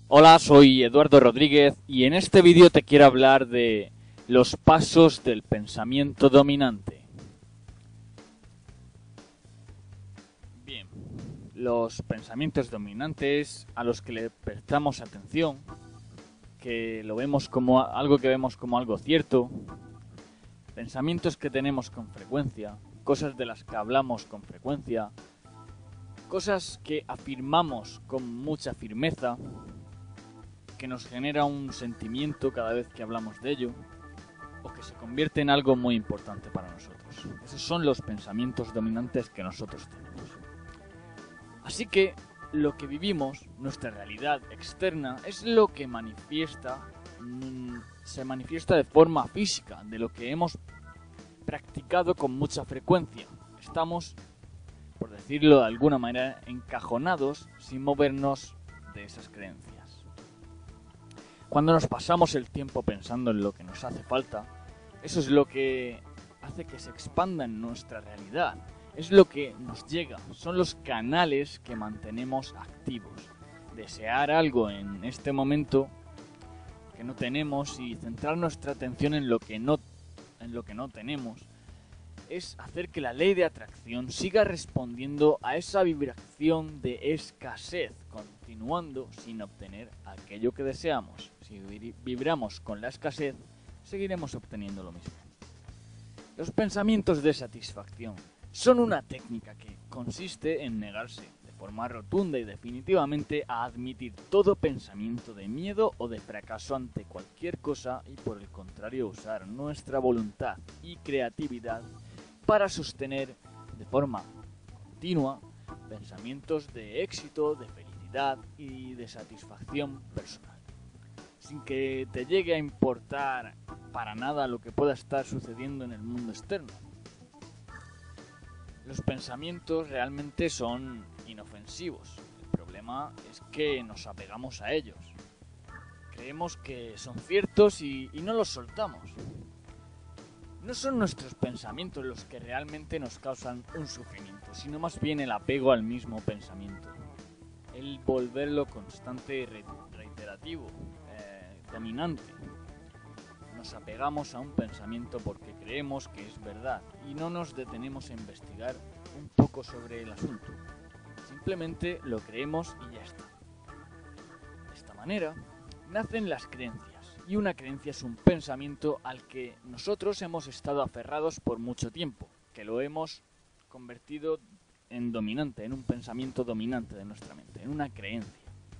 Hola, soy Eduardo Rodríguez y en este vídeo te quiero hablar de los pasos del pensamiento dominante. Bien, los pensamientos dominantes a los que le prestamos atención, que lo vemos como algo que vemos como algo cierto, pensamientos que tenemos con frecuencia, cosas de las que hablamos con frecuencia, cosas que afirmamos con mucha firmeza, que nos genera un sentimiento cada vez que hablamos de ello, o que se convierte en algo muy importante para nosotros. Esos son los pensamientos dominantes que nosotros tenemos. Así que lo que vivimos, nuestra realidad externa, es lo que se manifiesta de forma física, de lo que hemos practicado con mucha frecuencia. Estamos, por decirlo de alguna manera, encajonados sin movernos de esas creencias. Cuando nos pasamos el tiempo pensando en lo que nos hace falta, eso es lo que hace que se expanda en nuestra realidad. Es lo que nos llega, son los canales que mantenemos activos. Desear algo en este momento que no tenemos y centrar nuestra atención en lo que no tenemos es hacer que la ley de atracción siga respondiendo a esa vibración de escasez, continuando sin obtener aquello que deseamos. Si vibramos con la escasez, seguiremos obteniendo lo mismo. Los pensamientos de satisfacción son una técnica que consiste en negarse de forma rotunda y definitivamente a admitir todo pensamiento de miedo o de fracaso ante cualquier cosa y por el contrario usar nuestra voluntad y creatividad para sostener de forma continua pensamientos de éxito, de felicidad y de satisfacción personal, sin que te llegue a importar para nada lo que pueda estar sucediendo en el mundo externo. Los pensamientos realmente son inofensivos. El problema es que nos apegamos a ellos. Creemos que son ciertos y no los soltamos. No son nuestros pensamientos los que realmente nos causan un sufrimiento, sino más bien el apego al mismo pensamiento. El volverlo constante y reiterativo, dominante. Nos apegamos a un pensamiento porque creemos que es verdad y no nos detenemos a investigar un poco sobre el asunto. Simplemente lo creemos y ya está. De esta manera, nacen las creencias. Y una creencia es un pensamiento al que nosotros hemos estado aferrados por mucho tiempo, que lo hemos convertido en dominante, en un pensamiento dominante de nuestra mente, en una creencia.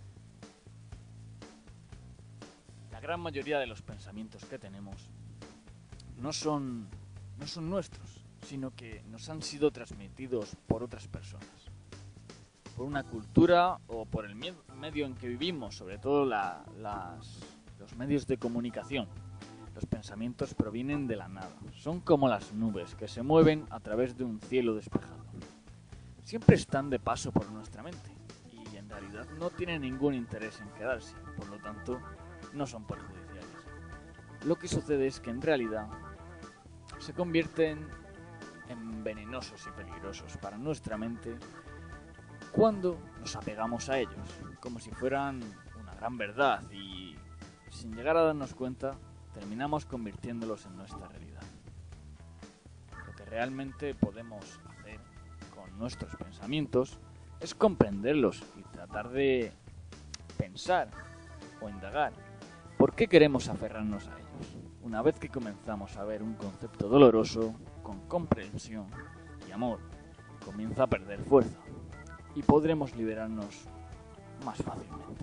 La gran mayoría de los pensamientos que tenemos no son nuestros, sino que nos han sido transmitidos por otras personas, por una cultura o por el medio en que vivimos, sobre todo los medios de comunicación. Los pensamientos provienen de la nada. Son como las nubes que se mueven a través de un cielo despejado. Siempre están de paso por nuestra mente y en realidad no tienen ningún interés en quedarse, por lo tanto no son perjudiciales. Lo que sucede es que en realidad se convierten en venenosos y peligrosos para nuestra mente cuando nos apegamos a ellos, como si fueran una gran verdad y sin llegar a darnos cuenta, terminamos convirtiéndolos en nuestra realidad. Lo que realmente podemos hacer con nuestros pensamientos es comprenderlos y tratar de pensar o indagar por qué queremos aferrarnos a ellos. Una vez que comenzamos a ver un concepto doloroso, con comprensión y amor, comienza a perder fuerza y podremos liberarnos más fácilmente.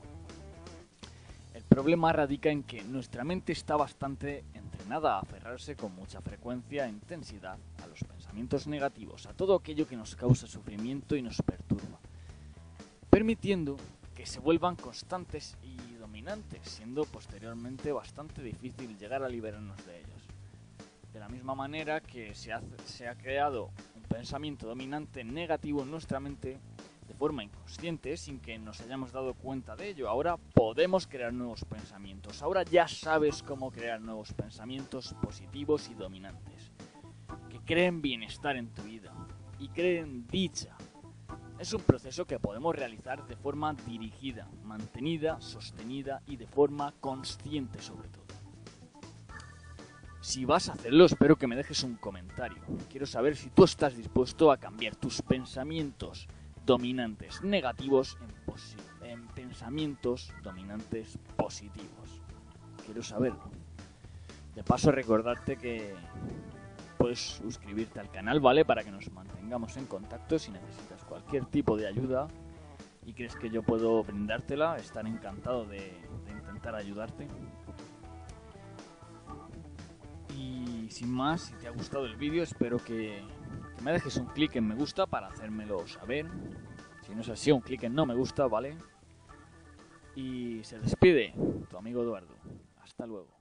El problema radica en que nuestra mente está bastante entrenada a aferrarse con mucha frecuencia e intensidad a los pensamientos negativos, a todo aquello que nos causa sufrimiento y nos perturba, permitiendo que se vuelvan constantes y dominantes, siendo posteriormente bastante difícil llegar a liberarnos de ellos. De la misma manera que se ha creado un pensamiento dominante negativo en nuestra mente, de forma inconsciente, sin que nos hayamos dado cuenta de ello. Ahora podemos crear nuevos pensamientos. Ahora ya sabes cómo crear nuevos pensamientos positivos y dominantes, que creen bienestar en tu vida y creen dicha, Es un proceso que podemos realizar de forma dirigida, mantenida, sostenida y de forma consciente sobre todo. Si vas a hacerlo, espero que me dejes un comentario. Quiero saber si tú estás dispuesto a cambiar tus pensamientos dominantes negativos en pensamientos dominantes positivos. Quiero saberlo. De paso, recordarte que puedes suscribirte al canal, ¿vale? Para que nos mantengamos en contacto. Si necesitas cualquier tipo de ayuda y crees que yo puedo brindártela, estaré encantado de intentar ayudarte. Y sin más, si te ha gustado el vídeo, espero que me dejes un clic en me gusta para hacérmelo saber. Si no es así, un clic en no me gusta, ¿vale? Y se despide tu amigo Eduardo. Hasta luego.